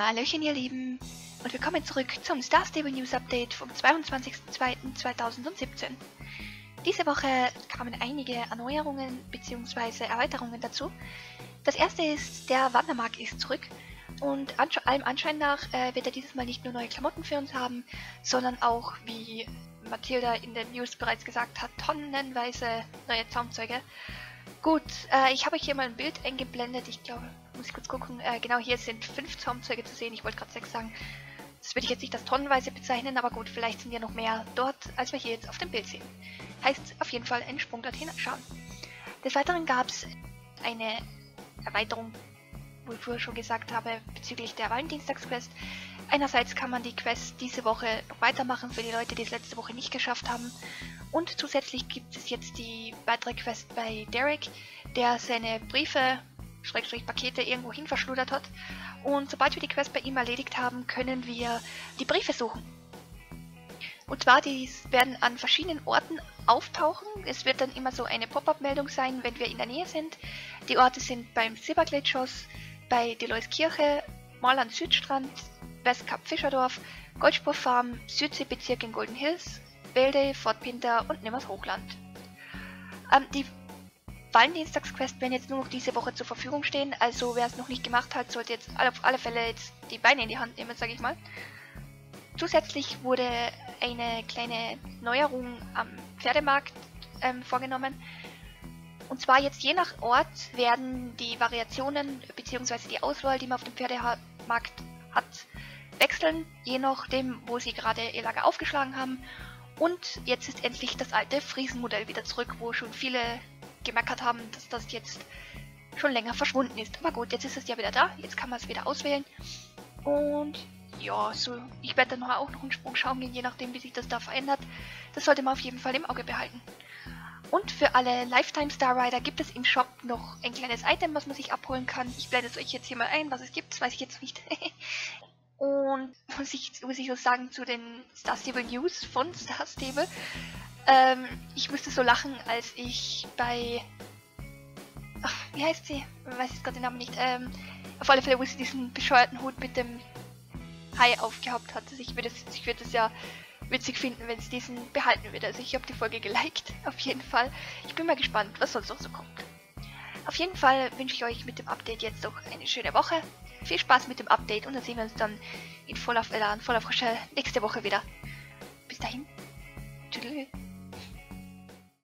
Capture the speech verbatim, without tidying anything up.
Hallöchen ihr Lieben und willkommen zurück zum Star Stable News Update vom zweiundzwanzigsten zweiten zweitausendsiebzehn. Diese Woche kamen einige Erneuerungen bzw. Erweiterungen dazu. Das erste ist, der Wandermarkt ist zurück und an allem Anschein nach äh, wird er dieses Mal nicht nur neue Klamotten für uns haben, sondern auch, wie Mathilda in den News bereits gesagt hat, tonnenweise neue Zaumzeuge. Gut, äh, ich habe euch hier mal ein Bild eingeblendet, ich glaube, muss ich kurz gucken, äh, genau hier sind fünf Zaumzeuge zu sehen, ich wollte gerade sechs sagen. Das würde ich jetzt nicht als tonnenweise bezeichnen, aber gut, vielleicht sind ja noch mehr dort, als wir hier jetzt auf dem Bild sehen. Heißt auf jeden Fall einen Sprung dorthin schauen. Des Weiteren gab es eine Erweiterung, wo ich vorher schon gesagt habe, bezüglich der Valentinstagsquest. Einerseits kann man die Quest diese Woche noch weitermachen für die Leute, die es letzte Woche nicht geschafft haben. Und zusätzlich gibt es jetzt die weitere Quest bei Derek, der seine Briefe, Schrägstrich Pakete irgendwo hin verschludert hat. Und sobald wir die Quest bei ihm erledigt haben, können wir die Briefe suchen. Und zwar, die werden an verschiedenen Orten auftauchen. Es wird dann immer so eine Pop-up-Meldung sein, wenn wir in der Nähe sind. Die Orte sind beim Silbergletschoss, bei Delois Kirche, Marland Südstrand, Westkap Fischerdorf, Goldspur Farm, Südseebezirk in Golden Hills, Welde, Fort Pinter und Nimmers Hochland. Ähm, die Valentinstagsquest werden jetzt nur noch diese Woche zur Verfügung stehen, also wer es noch nicht gemacht hat, sollte jetzt auf alle Fälle jetzt die Beine in die Hand nehmen, sage ich mal. Zusätzlich wurde eine kleine Neuerung am Pferdemarkt ähm, vorgenommen. Und zwar jetzt je nach Ort werden die Variationen bzw. die Auswahl, die man auf dem Pferdemarkt hat, wechseln, je nachdem, wo sie gerade ihr Lager aufgeschlagen haben. Und jetzt ist endlich das alte Friesenmodell wieder zurück, wo schon viele gemeckert haben, dass das jetzt schon länger verschwunden ist. Aber gut, jetzt ist es ja wieder da, jetzt kann man es wieder auswählen. Und ja, so, ich werde dann noch auch noch einen Sprung schauen gehen, je nachdem, wie sich das da verändert. Das sollte man auf jeden Fall im Auge behalten. Und für alle Lifetime Star Rider gibt es im Shop noch ein kleines Item, was man sich abholen kann. Ich blende es euch jetzt hier mal ein, was es gibt, das weiß ich jetzt nicht. Und muss ich, muss ich was sagen zu den Star Stable News von Star Stable. Ähm, ich musste so lachen, als ich bei... Ach, wie heißt sie? Ich weiß jetzt gerade den Namen nicht. Ähm, auf alle Fälle, wo sie diesen bescheuerten Hut mit dem Hai aufgehabt hat. Also ich würde es ich würd es ja witzig finden, wenn es diesen behalten würde. Also ich habe die Folge geliked, auf jeden Fall. Ich bin mal gespannt, was sonst noch so kommt. Auf jeden Fall wünsche ich euch mit dem Update jetzt noch eine schöne Woche. Viel Spaß mit dem Update und dann sehen wir uns dann in voller, äh, in voller Frische nächste Woche wieder. Bis dahin. Tschüss.